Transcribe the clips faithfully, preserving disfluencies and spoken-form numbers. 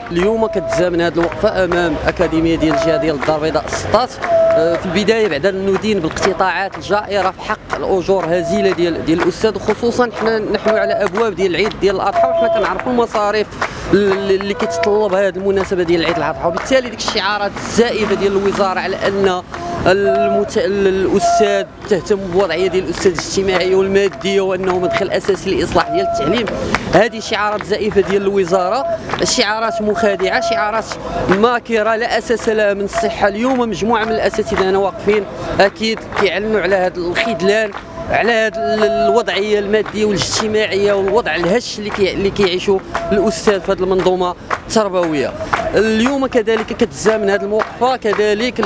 اليوم كتزامن هذه الوقفه امام اكاديميه ديال الجهه ديال الدار البيضاء السطات. في البدايه بعد ان ندين بالاقتطاعات الجائره في حق الاجور هزيله ديال ديال الاستاذ، وخصوصا حنا نحن على ابواب ديال العيد ديال الاضحى، وحنا كنعرفوا المصاريف اللي كتطلبها هذه المناسبه ديال العيد الاضحى، وبالتالي ديك الشعارات الزائفه ديال الوزاره على ان المت... الاستاذ تهتم بوضعيه ديال الاستاذ الاجتماعيه والماديه وانه مدخل اساسي لاصلاح ديال التعليم. هذه شعارات زائفه ديال الوزاره، شعارات مخادعه، شعارات ماكره لا اساس لها من الصحه. اليوم مجموعه من الاساتذه هنا واقفين اكيد كيعلنوا على هذا الخذلان، على هذه الوضعيه الماديه والاجتماعيه والوضع الهش اللي كي اللي كيعيشوا الاستاذ في هذه المنظومه التربويه. اليوم كذلك كتزامن هذه الموقفه كذلك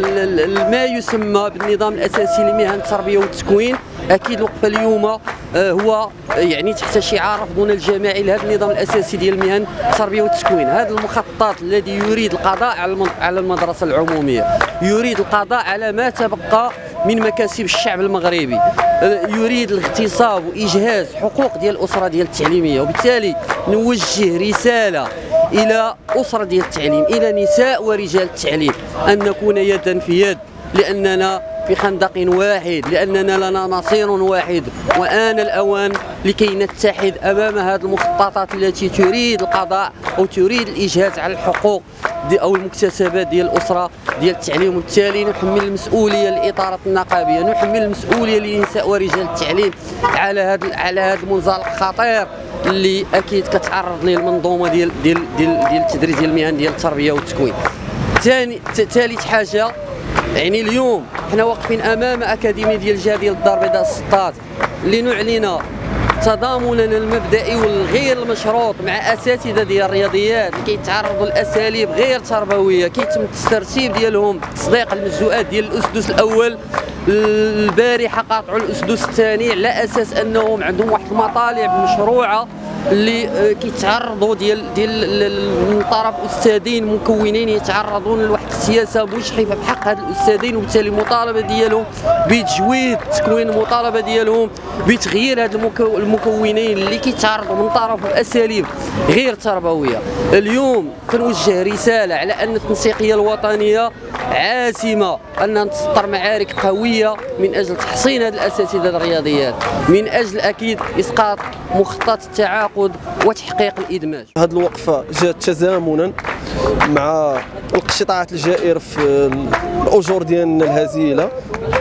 ما يسمى بالنظام الاساسي لمهن التربيه والتكوين. اكيد الوقفه اليوم هو يعني تحت شعار رفضنا الجماعي لهذا النظام الاساسي ديال المهن التربيه والتكوين. هذا المخطط الذي يريد القضاء على المدرسه العموميه، يريد القضاء على ما تبقى من مكاسب الشعب المغربي، يريد الاغتصاب واجهاز حقوق ديال الاسره ديال التعليميه. وبالتالي نوجه رساله الى اسره ديال التعليم، الى نساء ورجال التعليم، ان نكون يدا في يد، لاننا في خندق واحد، لاننا لنا مصير واحد، وآن الاوان لكي نتحد امام هذه المخططات التي تريد القضاء او تريد الاجهاز على الحقوق دي او المكتسبات ديال الاسره ديال التعليم. وبالتالي نحمل المسؤوليه للاطارات النقابيه، نحمل المسؤوليه لنساء ورجال التعليم على هذا على هذا المنزلق الخطير اللي اكيد كتعرض ليه المنظومه ديال ديال ديال ديال التدريس ديال المهن ديال التربيه والتكوين. ثاني ثالث حاجه، يعني اليوم حنا واقفين امام اكاديميه ديال الجهه ديال الدار البيضاء السطات لنعلن تضامننا المبدئي والغير المشروط مع اساتذه ديال الرياضيات اللي كيتعرضوا لاساليب غير تربويه، كيتم الترتيب ديالهم تصديق المجزوءات ديال الاسدس الاول. البارحه قاطعوا الاسدس الثاني على اساس انهم عندهم واحد المطالب مشروعه اللي كيتعرضوا ديال ديال من طرف استاذين مكونين يتعرضون لواحد السياسه مجحفه في حق هاد الاستاذين، وبالتالي المطالبه ديالهم بتجويد تكوين، المطالبه ديالهم بتغيير هاد المكونين اللي كيتعرضوا من طرف اساليب غير تربويه. اليوم كنوجه رساله على ان التنسيقيه الوطنيه عازمه ان تسطر معارك قويه من اجل تحصين هاد الاساتذه الرياضيات، من اجل اكيد اسقاط مخطط التعاقد وتحقيق الادماج. هذه الوقفه جات تزامنا مع الاقتطاعات الجائره في الاجور ديالنا الهزيله،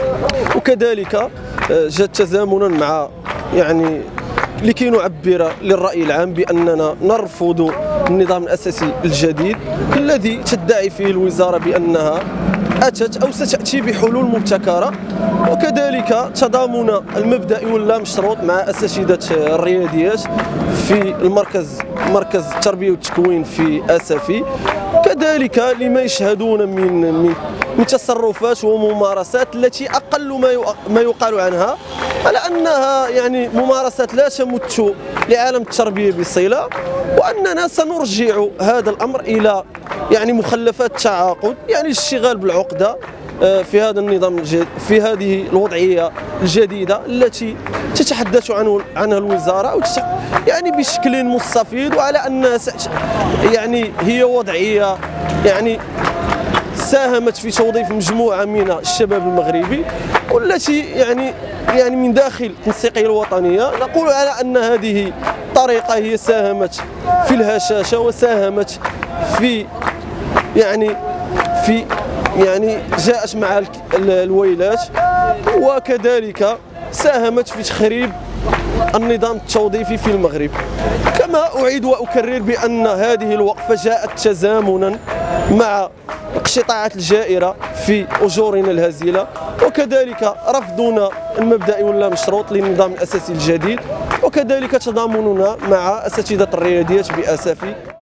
وكذلك جات تزامنا مع يعني لكي نعبر للراي العام باننا نرفض النظام الاساسي الجديد الذي تدعي فيه الوزاره بانها أتت أو ستأتي بحلول مبتكرة، وكذلك تضامن المبدئي واللا مشروط مع أساتذة الرياضيات في المركز مركز التربية والتكوين في أسفي، كذلك لما يشهدون من من من تصرفات وممارسات التي أقل ما ما يقال عنها على أنها يعني ممارسات لا تمت لعالم التربية بصلة، وأننا سنرجع هذا الأمر إلى يعني مخلفات التعاقد، يعني الاشتغال بالعقده في هذا النظام الجديد، في هذه الوضعيه الجديده التي تتحدث عنه عنها الوزاره أو يعني بشكل مستفيض، وعلى انها يعني هي وضعيه يعني ساهمت في توظيف مجموعه من الشباب المغربي، والتي يعني يعني من داخل التنسيقيه الوطنيه نقول على ان هذه الطريقه هي ساهمت في الهشاشه وساهمت في يعني في يعني جاءت مع الويلات، وكذلك ساهمت في تخريب النظام التوظيفي في المغرب. كما أعيد وأكرر بأن هذه الوقفة جاءت تزامنا مع الاقتطاعات الجائرة في أجورنا الهزيلة، وكذلك رفضنا المبدئي ولا مشروط للنظام الأساسي الجديد، وكذلك تضامننا مع أساتذة الرياضيات بأسفي.